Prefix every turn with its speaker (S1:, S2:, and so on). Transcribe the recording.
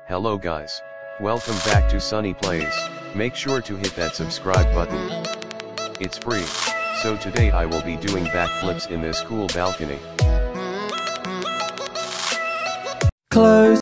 S1: Hello guys. Welcome back to SunnyPlayz. Make sure to hit that subscribe button. It's free. So today I will be doing backflips in this cool balcony.
S2: Close.